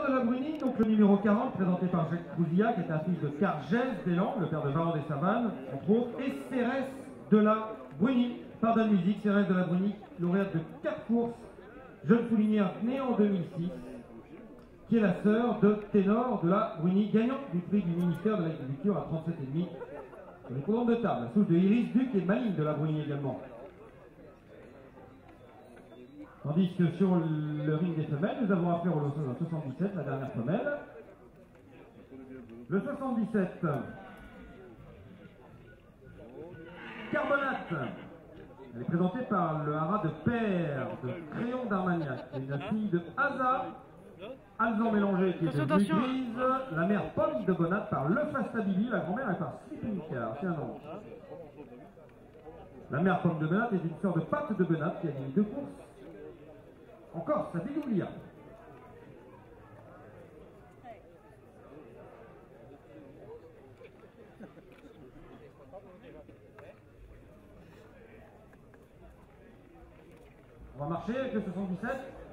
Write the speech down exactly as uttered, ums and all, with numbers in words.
de la Bruni, donc le numéro quarante, présenté par Jacques Crouzillac, qui est un fils de Cargès d'Élan, le père de Baron des Savanes, entre autres, et Cérès de la Bruni, pardon musique, Cérès de la Bruni, lauréate de quatre courses, jeune foulinière née en deux mille six, qui est la sœur de Ténor de la Bruni, gagnante du prix du ministère de l'Agriculture à trente-sept virgule cinq sur les couronnes de table, la souche de Iris Duc et Maligne de la Bruni également. Tandis que sur le ring des femelles, nous avons affaire au soixante-dix-sept, la dernière femelle. Le soixante-dix-sept, Carbonate. Elle est présentée par le haras de Père, de Crayon d'Armagnac, qui est une fille de Hazard, Alzan mélangé qui est de Blue Grise, la mère Pomme de Bonate par Le Fastabili, la grand-mère est par Sleeping Car, c'est un nom. La mère Pomme de Bonate est une sœur de Pâte de Bonate qui a gagné deux courses. Encore, ça fait d'oublier. On va marcher avec le soixante-dix-sept.